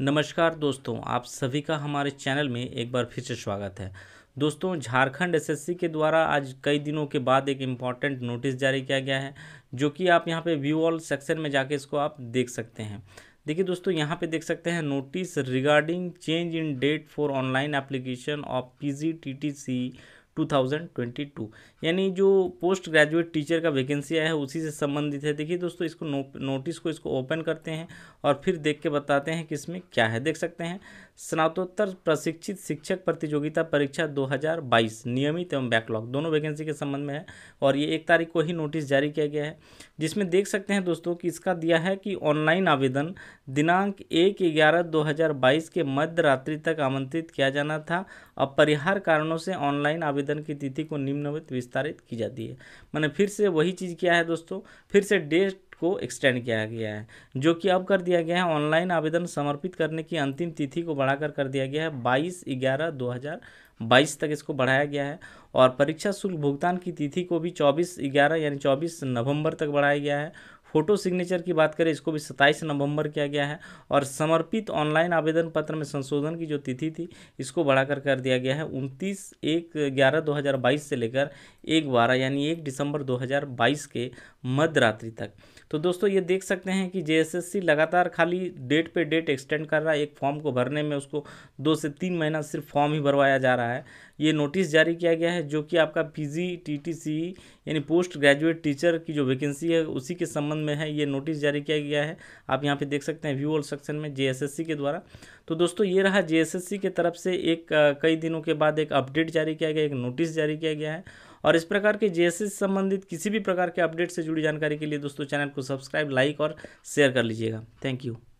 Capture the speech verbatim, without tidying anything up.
नमस्कार दोस्तों, आप सभी का हमारे चैनल में एक बार फिर से स्वागत है। दोस्तों, झारखंड एसएससी के द्वारा आज कई दिनों के बाद एक इम्पॉर्टेंट नोटिस जारी किया गया है, जो कि आप यहां पे व्यू ऑल सेक्शन में जाके इसको आप देख सकते हैं। देखिए दोस्तों, यहां पे देख सकते हैं notice regarding change in date for online application of PGTTC two thousand twenty two, यानी जो पोस्ट ग्रेजुएट टीचर का वैकेंसी आया है उसी से संबंधित है। देखिए दोस्तों, इसको नो, नोटिस को इसको ओपन करते हैं और फिर देख के बताते हैं कि इसमें क्या है। देख सकते हैं, स्नातकोत्तर प्रशिक्षित शिक्षक प्रतियोगिता परीक्षा दो हज़ार बाईस नियमित एवं बैकलॉग दोनों वैकेंसी के संबंध में है और ये एक तारीख को ही नोटिस जारी किया गया है, जिसमें देख सकते हैं दोस्तों कि इसका दिया है कि ऑनलाइन आवेदन दिनांक एक ग्यारह दो हज़ार बाईस के मध्य रात्रि तक आमंत्रित किया जाना था। अपरिहार्य कारणों से ऑनलाइन आवेदन की तिथि को निम्नवत विस्तारित की जाती है। मैंने फिर से वही चीज़ किया है दोस्तों, फिर से डेट को एक्सटेंड किया गया है, जो कि अब कर दिया गया है। ऑनलाइन आवेदन समर्पित करने की अंतिम तिथि को बढ़ाकर कर दिया गया है बाईस ग्यारह दो हज़ार बाईस तक इसको बढ़ाया गया है और परीक्षा शुल्क भुगतान की तिथि को भी चौबीस ग्यारह यानी चौबीस नवंबर तक बढ़ाया गया है। फोटो सिग्नेचर की बात करें, इसको भी सत्ताईस नवंबर किया गया है और समर्पित ऑनलाइन आवेदन पत्र में संशोधन की जो तिथि थी इसको बढ़ाकर कर दिया गया है उनतीस एक ग्यारह दो हज़ार बाईस से लेकर एक बारह यानी एक दिसंबर दो हज़ार बाईस के मध्य रात्रि तक। तो दोस्तों, ये देख सकते हैं कि जेएसएससी लगातार खाली डेट पे डेट एक्सटेंड कर रहा है। एक फॉर्म को भरने में उसको दो से तीन महीना सिर्फ फॉर्म ही भरवाया जा रहा है। ये नोटिस जारी किया गया है, जो कि आपका पीजीटीटीसी यानी पोस्ट ग्रेजुएट टीचर की जो वैकेंसी है उसी के संबंध में है। ये नोटिस जारी किया गया है, आप यहाँ पे देख सकते हैं व्यू ऑल सेक्शन में जेएसएससी के द्वारा। तो दोस्तों, ये रहा जेएसएससी के तरफ से एक कई दिनों के बाद एक अपडेट जारी किया गया, एक नोटिस जारी किया गया है। और इस प्रकार के जेएसएससी से संबंधित किसी भी प्रकार के अपडेट से जुड़ी जानकारी के लिए दोस्तों चैनल को सब्सक्राइब, लाइक और शेयर कर लीजिएगा। Thank you.